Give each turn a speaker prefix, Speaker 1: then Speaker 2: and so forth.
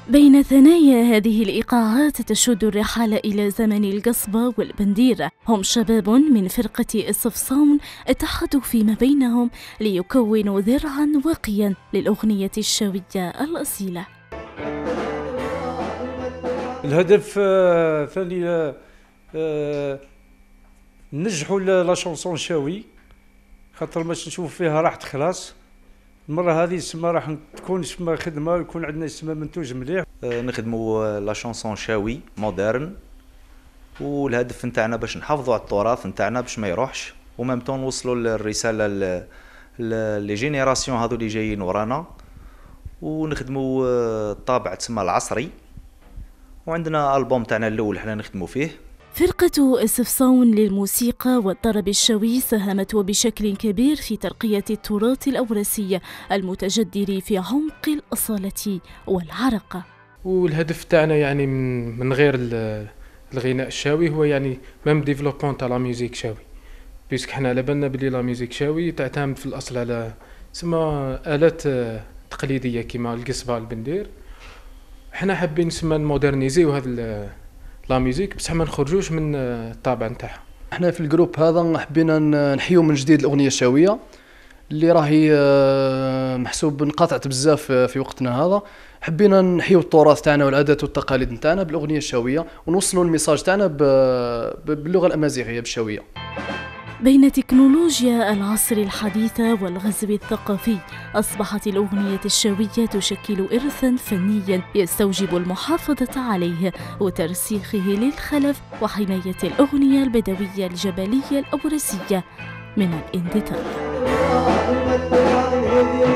Speaker 1: بين ثنايا هذه الإيقاعات تشد الرحال إلى زمن القصبة والبندير. هم شباب من فرقة الصفصون اتحدوا فيما بينهم ليكونوا ذرعا واقيا للأغنية الشاوية الأصيلة.
Speaker 2: الهدف ثاني ننجحوا لا شونسون شاوي، خاطر باش نشوف فيها راح تخلص المره هذه سما راح تكون سما خدمه ويكون عندنا سما منتوج مليح.
Speaker 3: نخدموا لا شونسون شاوي مودرن، والهدف نتاعنا باش نحافظوا على التراث نتاعنا باش ما يروحش، ومام طون نوصلوا الرساله لي جينيراسيون هذو اللي جايين ورانا، ونخدموا الطابع تسمى العصري. وعندنا البوم تاعنا الاول حنا نخدموا فيه.
Speaker 1: فرقة الصفصون للموسيقى والطرب الشاوي ساهمت وبشكل كبير في ترقية التراث الأوراسي المتجدر في عمق الأصالة والعرقة.
Speaker 4: والهدف تاعنا يعني من غير الغناء الشاوي هو يعني ميم ديفلوبمون تاع لا ميوزيك شاوي، بيسك حنا على بالنا بلي لا ميوزيك شاوي تعتمد في الأصل على سما آلات تقليدية كيما القصبة البندير. حنا حابين نسمى مودرنيزيو هذا لا ميوزيك بصح ما نخرجوش من الطابع نتاعها.
Speaker 5: احنا في الجروب هذا حبينا نحيو من جديد الاغنيه الشاويه اللي راهي محسوب انقطعت بزاف في وقتنا هذا. حبينا نحيو التراث تاعنا والعادات والتقاليد نتاعنا بالاغنيه الشاويه، ونوصلوا الميساج تاعنا باللغه الامازيغيه بالشاويه.
Speaker 1: بين تكنولوجيا العصر الحديثة والغزو الثقافي، أصبحت الأغنية الشاوية تشكل إرثاً فنياً يستوجب المحافظة عليه وترسيخه للخلف وحماية الأغنية البدوية الجبلية الأوراسية من الاندثار.